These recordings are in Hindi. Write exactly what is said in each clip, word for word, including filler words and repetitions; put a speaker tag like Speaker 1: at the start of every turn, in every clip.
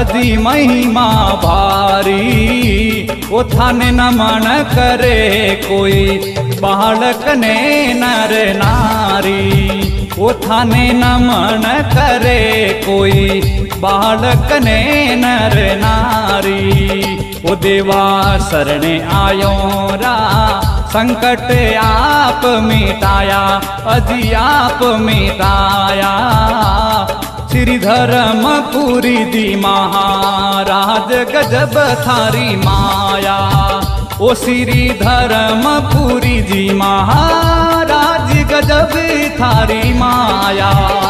Speaker 1: अजी महिमा भारी। ओ थाने नमन करे कोई बालक ने नर नारी। ओ थाने नमन करे कोई बालक ने नर नारी। ओ देवा शरणे आयो रा संकट आप मिटाया, अजी आप मिटाया। श्री धर्मपुरी दी महाराज गजब थारी माया। ओ श्री धर्मपुरी जी महाराज गजब थारी माया।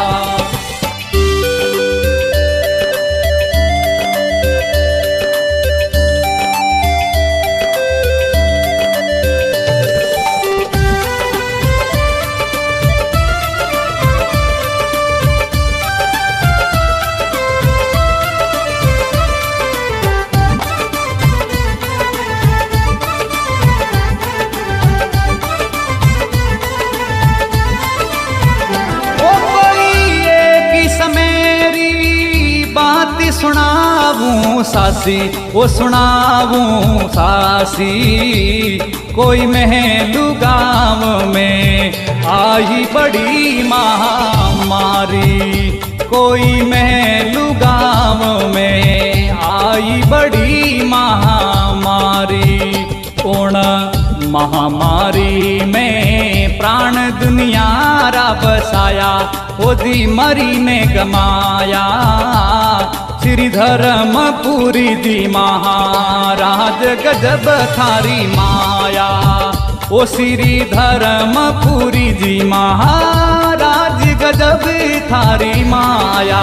Speaker 1: सुनावूं सासी वो सुनावूं सासी। कोई महलू गाँव में आई बड़ी महामारी। कोई महलू गाँव में आई बड़ी महामारी। पूर्ण महामारी में प्राण दुनिया रा बसाया, ओदी मरी ने गमाया। श्री धर्मपुरी दी महाराज गजब थारी माया। ओ श्री धर्मपुरी जी महाराज गजब थारी माया।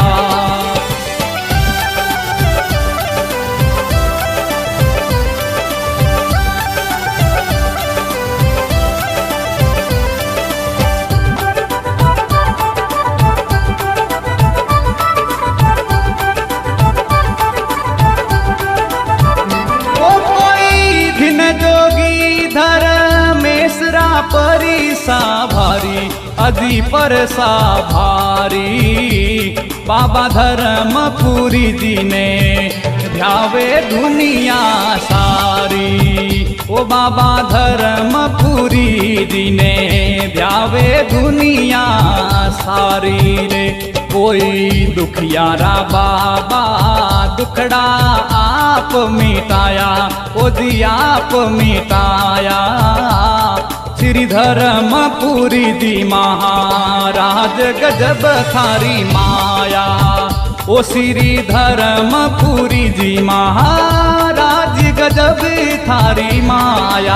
Speaker 1: परिसा भारी अजी परसा भारी। बाबा धर्मपुरी जी ने ध्यावे दुनिया सारी। ओ बाबा धर्मपुरी जी ने ध्यावे दुनिया सारी रे। कोई दुखियारा बाबा दुखड़ा आप मिटाया, ओदी आप मिटाया। श्री धर्मपुरी दी महाराज गजब थारी माया। ओ श्री धर्मपुरी जी महाराज गजब थारी माया।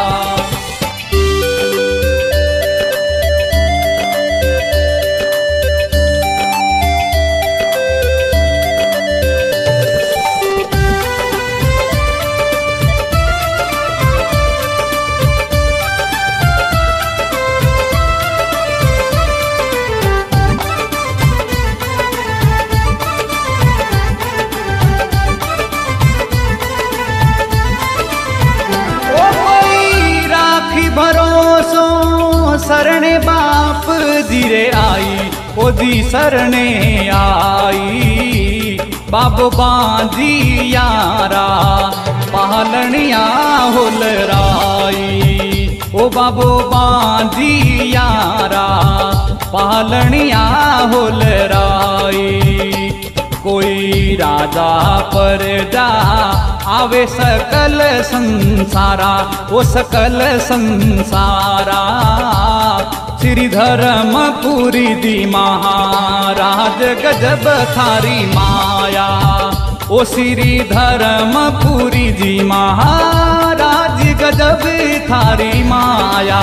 Speaker 1: शरणे बाप जीरे आई, ओदी शरणे आई। बाबो बांधी यारा पालनिया होलराई। ओ बाबो बांधी यारा पालनिया होलराई। कोई राजा परजा आवे सकल संसारा, वो सकल संसारा। श्री धर्मपुरी दी महाराज गजब थारी माया। ओ श्री धर्मपुरी जी महाराज गजब थारी माया।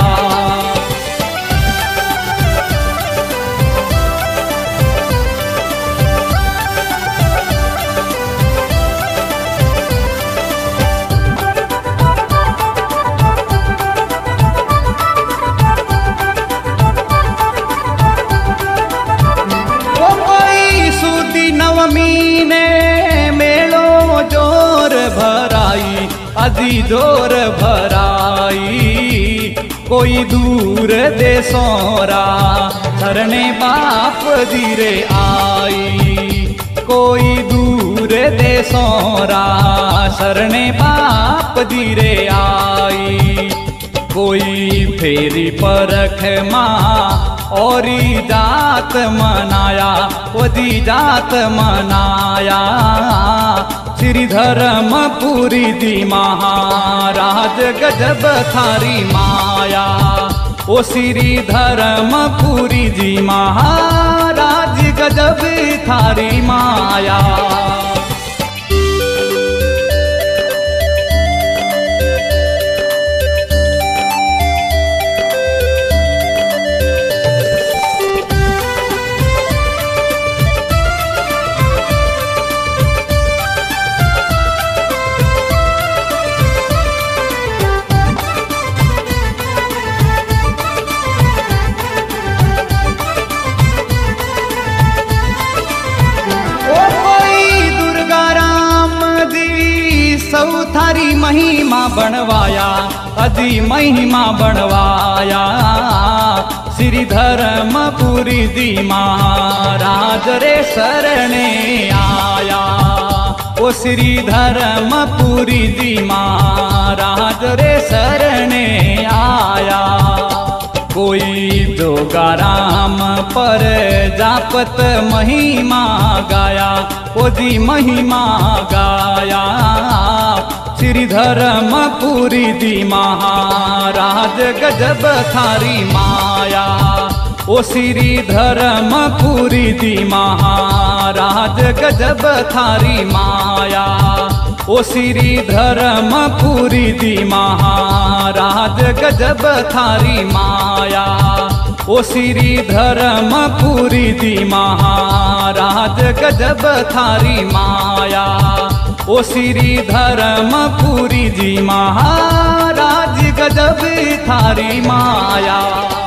Speaker 1: नवमी ने मेलो जोर भराई, अजी जोर भराई। कोई दूर देसोरा शरणे बाप जीरे आई। कोई दूर दूर देसोरा शरणे बाप धीरे आई। कोई फेरी परख माँ औरी जात मनाया, ओदी जात मनाया। श्री धर्मपुरी दी महाराज गजब थारी माया। ओ श्री धर्मपुरी जी महाराज गजब थारी माया। सौ थारी महिमा बनवाया, अदी महिमा बनवाया। श्री धर्मपुरी दी महाराज रे शरणे आया। ओ श्री धर्मपुरी दी महाराज रे शरणे आया। कोई जोगाराम पर जापत महिमा गाया, ओदी महिमा गाया। श्री धर्मपुरी दी महाराज गजब थारी माया। ओ श्री धर्मपुरी दी महाराज गजब थारी माया। ओ श्री धर्मपुरी दी महाराज गजब थारी माया। ओ श्री धर्मपुरी दी महाराज गजब थारी माया। ओ श्री धर्मपुरी जी महाराज गजब थारी माया।